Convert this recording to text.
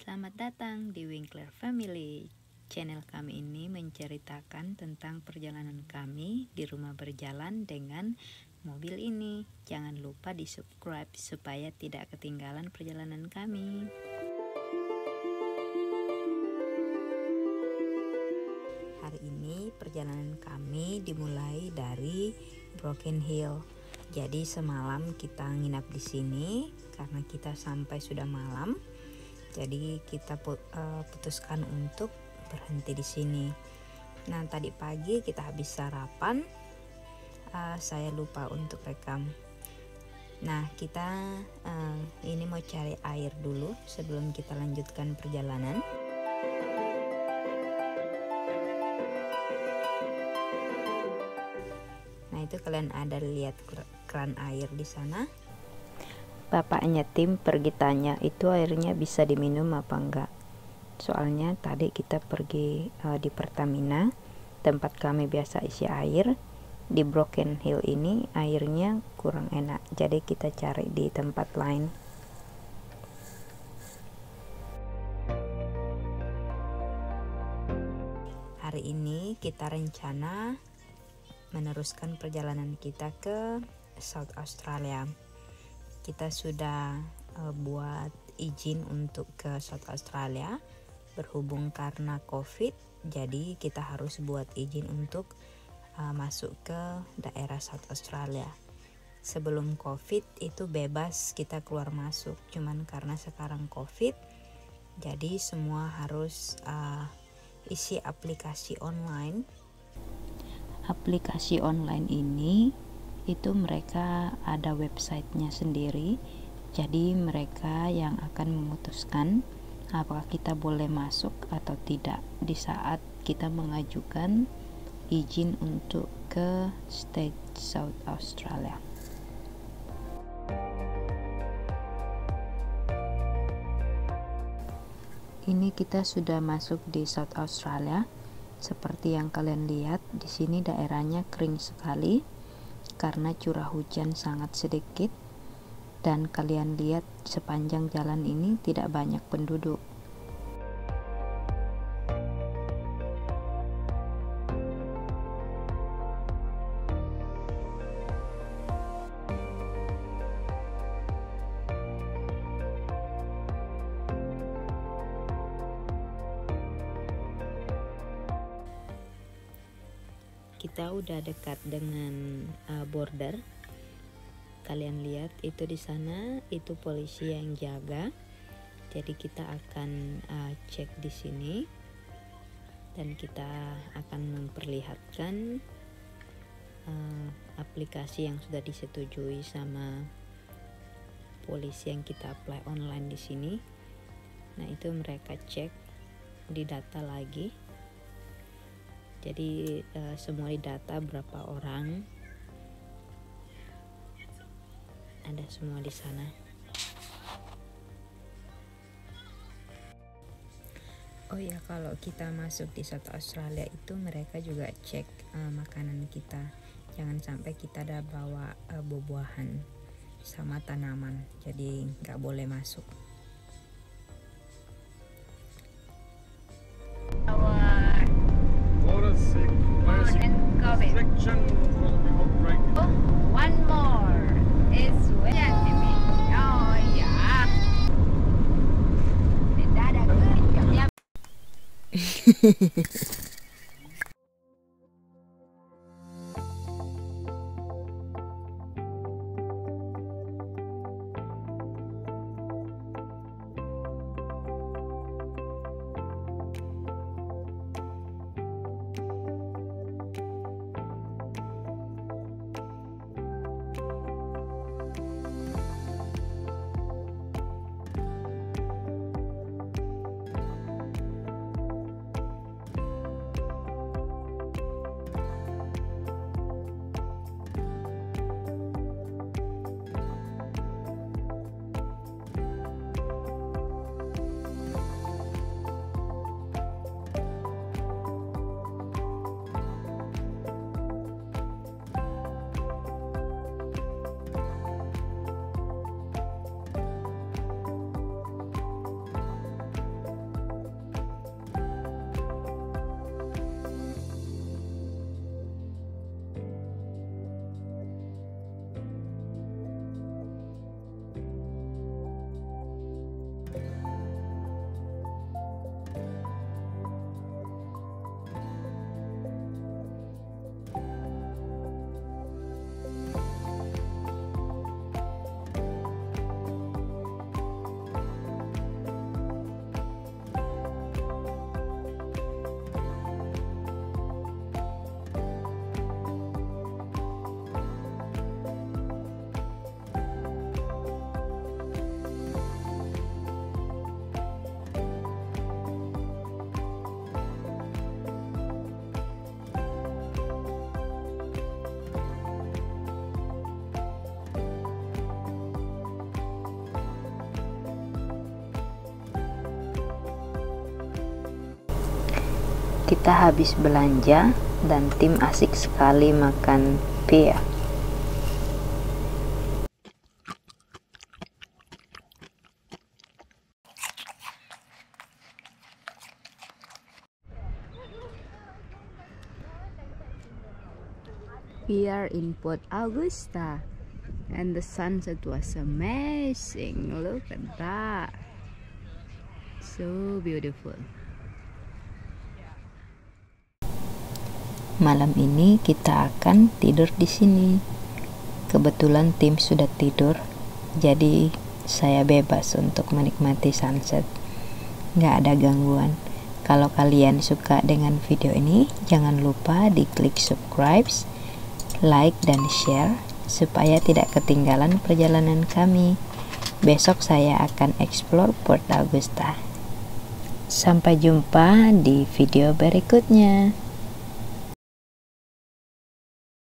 Selamat datang di Winkler Family. Channel kami ini menceritakan tentang perjalanan kami di rumah berjalan dengan mobil ini. Jangan lupa di subscribe supaya tidak ketinggalan perjalanan kami. Hari ini perjalanan kami dimulai dari Broken Hill. Jadi semalam kita nginap di sini karena kita sampai sudah malam. Jadi kita putuskan untuk berhenti di sini. Nah, tadi pagi kita habis sarapan. Saya lupa untuk rekam. Nah, kita ini mau cari air dulu sebelum kita lanjutkan perjalanan. Nah, itu kalian ada lihat keran air di sana. Bapaknya Tim pergi tanya itu airnya bisa diminum apa enggak. Soalnya tadi kita pergi di Pertamina, tempat kami biasa isi air. Di Broken Hill ini airnya kurang enak, jadi kita cari di tempat lain. Hari ini kita rencana meneruskan perjalanan kita ke South Australia. Kita sudah buat izin untuk ke South Australia. Berhubung karena COVID, jadi kita harus buat izin untuk masuk ke daerah South Australia. Sebelum COVID itu bebas kita keluar masuk, cuman karena sekarang COVID, jadi semua harus isi aplikasi online. Aplikasi online ini itu mereka ada websitenya sendiri, jadi mereka yang akan memutuskan apakah kita boleh masuk atau tidak di saat kita mengajukan izin untuk ke state South Australia. Ini kita sudah masuk di South Australia. Seperti yang kalian lihat, di sini daerahnya kering sekali karena curah hujan sangat sedikit, dan kalian lihat sepanjang jalan ini tidak banyak penduduk. Kita udah dekat dengan border. Kalian lihat itu di sana, itu polisi yang jaga. Jadi kita akan cek di sini dan kita akan memperlihatkan aplikasi yang sudah disetujui sama polisi yang kita apply online di sini. Nah, itu mereka cek di data lagi. Jadi semua data berapa orang ada semua di sana. Oh ya, kalau kita masuk di South Australia itu mereka juga cek makanan kita. Jangan sampai kita ada bawa buah-buahan sama tanaman, jadi nggak boleh masuk. One more is oh yeah. Tidak ada kerja. Kita habis belanja dan tim asik sekali makan pie. We are in Port Augusta and the sunset was amazing. Look at that. So beautiful. Malam ini kita akan tidur di sini. Kebetulan tim sudah tidur, jadi saya bebas untuk menikmati sunset. Nggak ada gangguan. Kalau kalian suka dengan video ini, jangan lupa diklik subscribe, like, dan share supaya tidak ketinggalan perjalanan kami. Besok saya akan explore Port Augusta. Sampai jumpa di video berikutnya.